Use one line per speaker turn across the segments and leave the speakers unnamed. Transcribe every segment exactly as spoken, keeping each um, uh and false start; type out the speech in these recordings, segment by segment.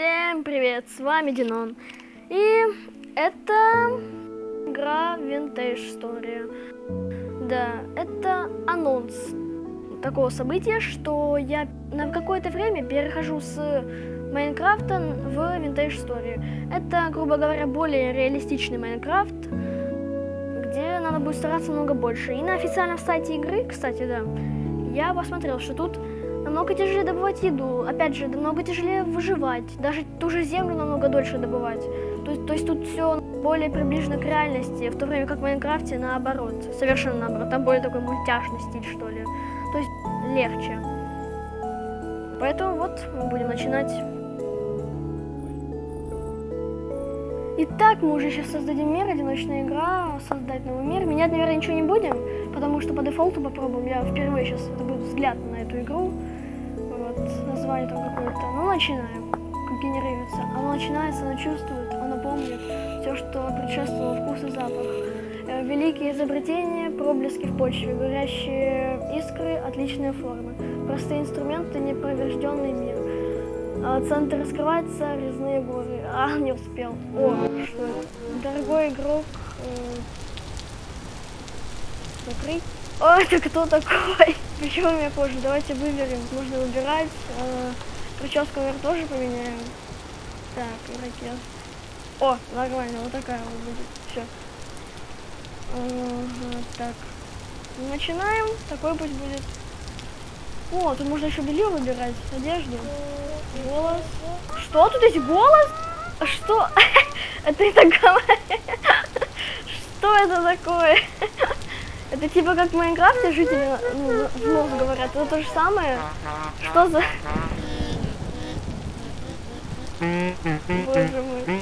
Всем привет, с вами Динон. И это игра Vintage Story. Да, это анонс такого события, что я на какое-то время перехожу с Майнкрафта в Vintage Story. Это, грубо говоря, более реалистичный Майнкрафт, где надо будет стараться много больше. И на официальном сайте игры, кстати, да, я посмотрел, что тут намного тяжелее добывать еду, опять же, намного тяжелее выживать, даже ту же землю намного дольше добывать. То есть, то есть тут все более приближено к реальности, в то время как в Майнкрафте наоборот, совершенно наоборот, там более такой мультяшный стиль, что ли. То есть легче. Поэтому вот мы будем начинать. Итак, мы уже сейчас создадим мир, одиночная игра, создать новый мир. Менять, наверное, ничего не будем, потому что по дефолту попробуем. Я впервые сейчас, это будет взгляд на эту игру. Вот, название там какое-то. Ну, начинаем. Как генерируется. Оно начинается, оно чувствует, оно помнит все, что предшествовало, вкус и запах. Великие изобретения, проблески в почве, горящие искры, отличные формы. Простые инструменты, неповрежденный мир. Центр раскрывается, резные горы. А, не успел. О, что это? Дорогой игрок. Э... Закрыть. О, это кто такой? Почему у меня кожа? Давайте выберем. Можно выбирать. Э... Прическу, наверное, тоже поменяем. Так, ракет. О, нормально, вот такая вот будет. Все. Ага, так. Начинаем. Такой пусть будет. О, тут можно еще белье выбирать, одежду. Голос. Что? Тут есть голос? Что? Это не так говорит. Что это такое? Это типа как в Майнкрафте жители ну, в нос говорят. Это то же самое? Что за... Боже мой.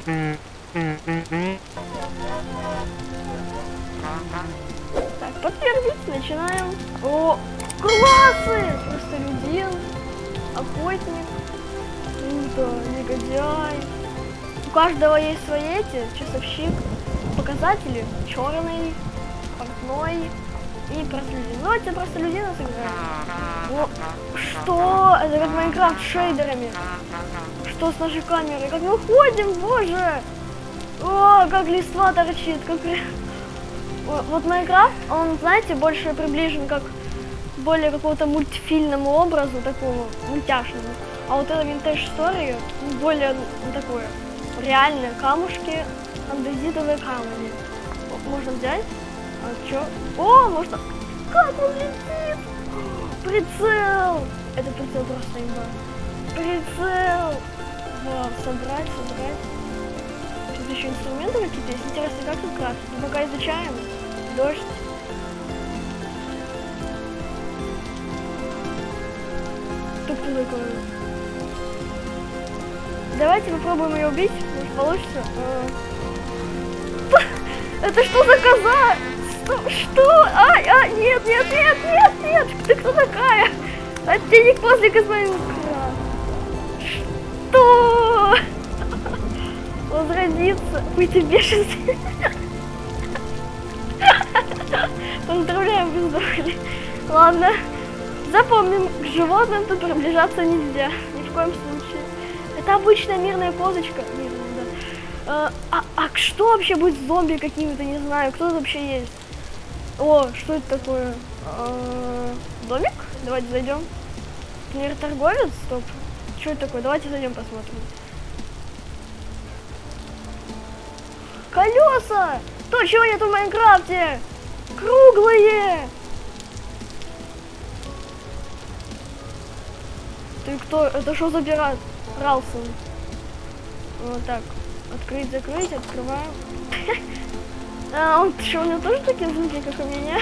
Так, подтвердить, начинаем. О, классы! Простолюдин, охотник, круто, негодяй. У каждого есть свои эти, часовщик, показатели, черный, портной и простолюдин. Давайте простолюдина сыграем. О, что? Это как Майнкрафт с шейдерами. Что с нашей камерой? Как мы ходим, боже! О, как листва торчит, как... Вот Майнкрафт, он, знаете, больше приближен как более какому-то мультфильному образу, такому мультяшному. А вот это Vintage Story более ну, такое реальное, камушки, андезитовые камни. Можно взять? А чё? О, можно... Как он летит! Прицел! Это прицел просто имба. Прицел! Вау, собрать, собрать. Тут еще инструменты какие-то есть. Интересно, как тут крафтить? Мы пока изучаем. Дождь. Тук-тук такой. Давайте попробуем ее убить. Может получится. Это что за коза? Что? Что? Ай, а, нет, нет, нет, нет, нет. Ты кто такая? От денег после Майнкрафта. Что? Возродиться. Выйти бешенство. Поздравляем, вы сдохли. Ладно. Запомним, к животным тут приближаться нельзя. Ни в коем случае. Это обычная мирная козочка. Мирная, да. А, а, а что вообще будет с зомби какими-то, не знаю. Кто тут вообще есть? О, что это такое? А, домик? Давайте зайдем. Наверное, торговец? Стоп. Что это такое? Давайте зайдем посмотрим. Колеса! То, чего нет в Майнкрафте! Круглые! Ты кто? Это что за пират? Ралсон. Вот так. Открыть, закрыть, открываем. А, он что, у него тоже такие звуки, как у меня?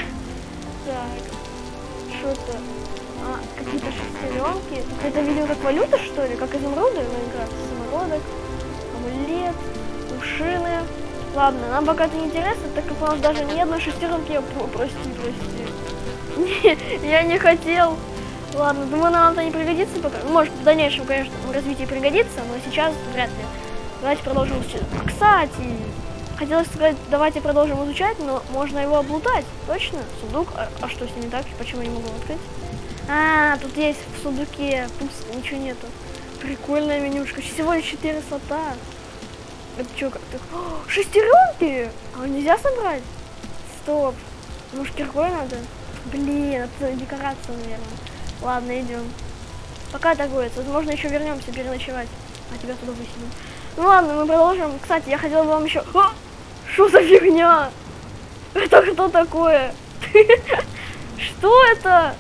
Так. Что-то. А, какие-то шестеренки. Это видео как валюта, что ли? Как изумруды в Майнкрафте? Самородок. Амулет. Кувшины. Ладно, нам пока это не интересно, так как у нас даже ни одной шестеренки. Прости, прости. Не, я не хотел. Ладно, думаю, нам это не пригодится пока. Может, в дальнейшем, конечно, в развитии пригодится, но сейчас вряд ли. Давайте продолжим изучать. Кстати, хотелось сказать, давайте продолжим изучать, но можно его облутать. Точно? Сундук? А, а что с ним не так? Почему я не могу открыть? А, тут есть в сундуке пусто, ничего нету. Прикольная менюшка. Всего лишь четыре слота. Это что, как-то... Шестеренки! А нельзя собрать? Стоп. Может, киркой надо? Блин, это декорация, наверное. Ладно, идем. Пока торгуется. Возможно, еще вернемся переночевать. А тебя туда высидим. Ну ладно, мы продолжим. Кстати, я хотела бы вам еще... Что за фигня? Это что такое? Что это?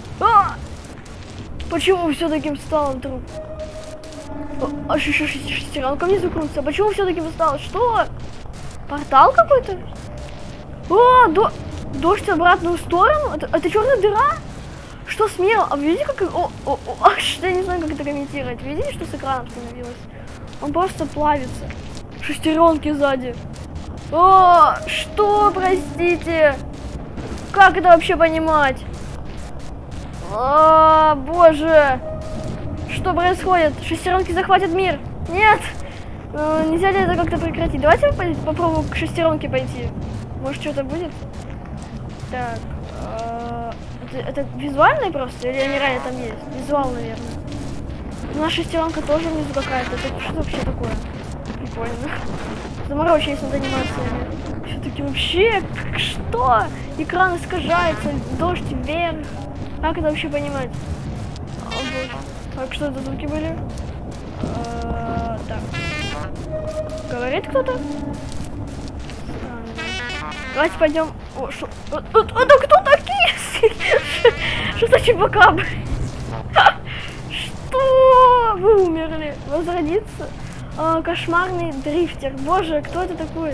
Почему все таким стало вдруг? А шестеренка внизу крутится. Почему все таким стало? Что? Портал какой-то? О, до... дождь в обратную сторону? Это, это черная дыра? Что смело? А видите, как... О, о, о, я не знаю, как это комментировать. Видите, что с экраном становилось? Он просто плавится. Шестеренки сзади. О, что, простите? Как это вообще понимать? О, боже. Что происходит? Шестеренки захватят мир. Нет. Ну, нельзя ли это как-то прекратить? Давайте попробуем к шестеренке пойти. Может, что-то будет? Так. Э это, это визуальный просто? Или они реально там есть? Визуал, наверное. У нас шестеренка тоже внизу какая-то. Это что вообще такое? Прикольно. Заморочились над анимациями. Все-таки вообще, что? Экран искажается, дождь вверх. Как это вообще понимать? О, боже. Так, что это звуки были? А, так. Говорит кто-то? Давайте пойдем. О, что? Это кто такие? Что за чебакабы? Что? Вы умерли. Возродиться? А, кошмарный дрифтер. Боже, кто это такой?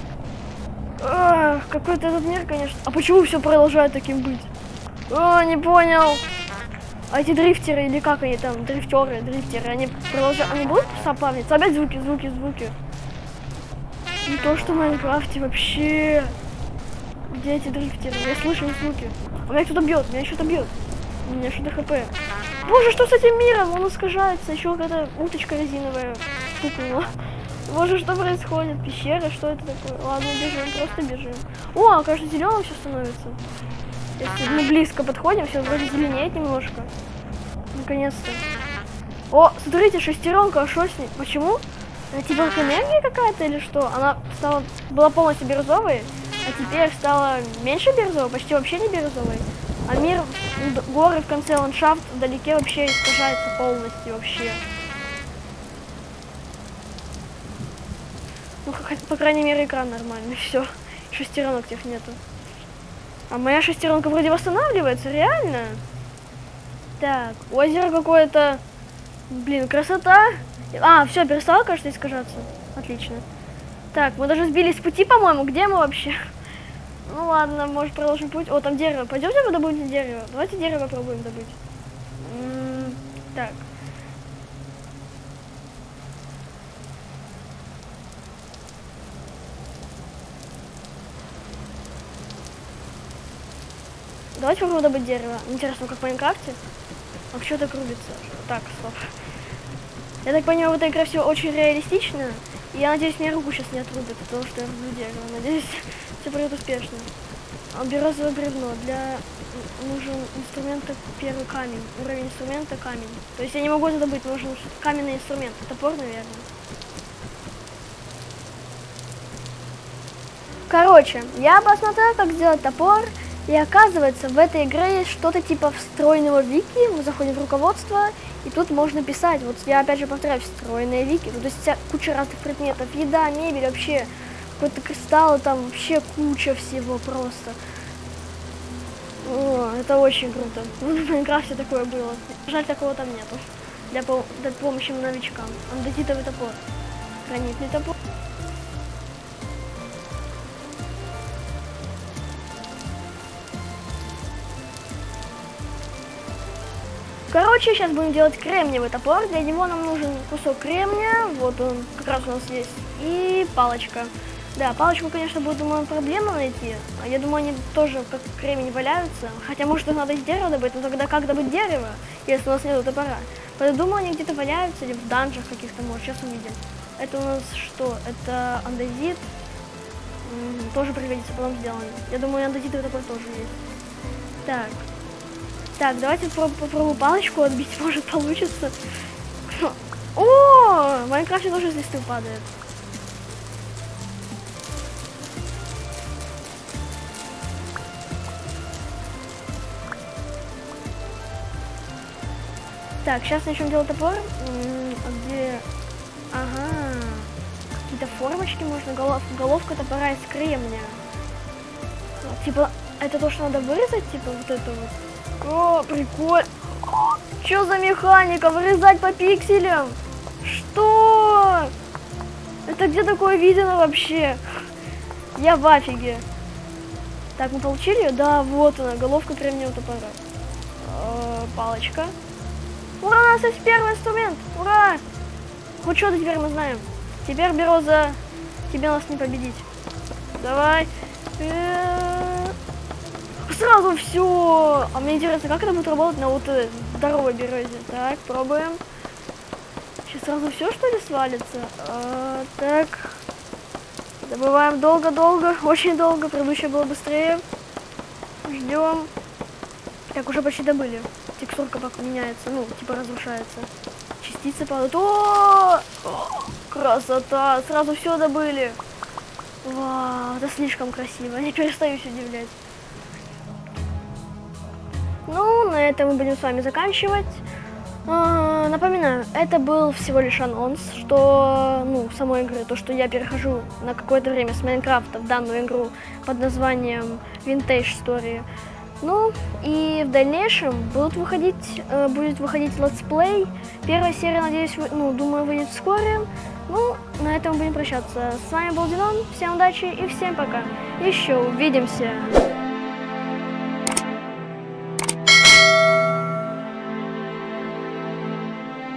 Какой-то этот мир, конечно. А почему все продолжает таким быть? О, не понял. А эти дрифтеры, или как они там, дрифтеры, дрифтеры, они продолжают, они будут сопавниться? Опять звуки, звуки, звуки. Не то, что в Майнкрафте вообще. Где эти дрифтеры? Я слышу звуки. А меня кто-то бьет, меня что-то бьет. У меня что-то хп. Боже, что с этим миром? Он искажается, еще какая-то уточка резиновая стукнула. Боже, что происходит? Пещера, что это такое? Ладно, бежим, просто бежим. О, кажется, зеленым все становится. Если мы близко подходим, все вроде зеленеет немножко. Наконец-то. О, смотрите, шестеренка, а что с ней? Почему? Это типа энергия какая-то или что? Она стала, была полностью бирюзовой, а теперь стала меньше бирюзовой, почти вообще не бирюзовой. А мир, горы в конце, ландшафт вдалеке вообще искажается полностью вообще. Ну, по крайней мере, экран нормальный, все. Шестеренок тех нету. А моя шестеренка вроде восстанавливается, реально? Так, озеро какое-то. Блин, красота. А, все, перестало, кажется, искажаться. Отлично. Так, мы даже сбились с пути, по-моему. Где мы вообще? Ну ладно, может продолжим путь. О, там дерево. Пойдемте мы добудем дерево. Давайте дерево попробуем добыть. М-м, так. Давайте попробуем добыть дерево. Интересно, как в Майнкрафте? А что так рубится? Так, стоп. Я так понимаю, в этой игре все очень реалистично. И я надеюсь, мне руку сейчас не отрубят, потому что я рублю дерево. Надеюсь, все пройдет успешно. Березовое бревно. Для нужен инструмента первый камень. Уровень инструмента камень. То есть я не могу это добыть, нужен каменный инструмент. Топор, наверное. Короче, я посмотрел, как сделать топор. И оказывается, в этой игре есть что-то типа встроенного вики. Мы заходим в руководство, и тут можно писать. Вот я опять же повторяю, встроенные вики. Тут есть куча разных предметов. Еда, мебель, вообще какой-то кристалл, там вообще куча всего просто. О, это очень круто. В Майнкрафте такое было. Жаль, такого там нету. Для, пом для помощи новичкам. Андезитовый топор. Гранитный топор. Короче, сейчас будем делать кремниевый топор. Для него нам нужен кусок кремния. Вот он как раз у нас есть. И палочка. Да, палочку, конечно, будет, думаю, проблема найти. Я думаю, они тоже как кремень валяются. Хотя, может, их надо из дерева добыть. Но тогда как добыть дерево, если у нас нет топора? Поэтому, думаю, они где-то валяются или в данжах каких-то, может. Сейчас увидим. Это у нас что? Это андезит. М-м, тоже пригодится, потом сделаем. Я думаю, андезитовый топор тоже есть. Так. Так, давайте попробую палочку отбить, может получится. О, в Майнкрафте тоже с листвы падает. Так, сейчас начнем делать топор. А где? Ага. Какие-то формочки можно. Голов... Головка топора из кремня. Типа, это то, что надо вырезать? Типа, вот это вот. О, прикольно. Что за механика? Вырезать по пикселям? Что? Это где такое видно вообще? Я в афиге. Так, мы получили ее? Да, вот она, головка кремниевого топора. Э, палочка. Ура, у нас есть первый инструмент! Ура! Хоть что-то теперь мы знаем. Теперь, Бероза, тебе нас не победить. Давай. Сразу все. А мне интересно, как это будет работать на вот здоровой Берозе. Так, пробуем. Сейчас сразу все, что ли, свалится? А, так. Добываем долго-долго, очень долго. Предыдущее было быстрее. Ждем. Так, уже почти добыли. Текстурка пока меняется, ну, типа разрушается. Частицы падают. О, красота! Сразу все добыли. Вау, это слишком красиво. Не перестаюсь удивлять. Ну, на этом мы будем с вами заканчивать. А, напоминаю, это был всего лишь анонс, что, ну, самой игры, то, что я перехожу на какое-то время с Майнкрафта в данную игру под названием Vintage Story. Ну, и в дальнейшем будут выходить, э, будет выходить летсплей. Первая серия, надеюсь, вы, ну, думаю, выйдет вскоре. Ну, на этом будем прощаться. С вами был Динон, всем удачи и всем пока. Еще увидимся!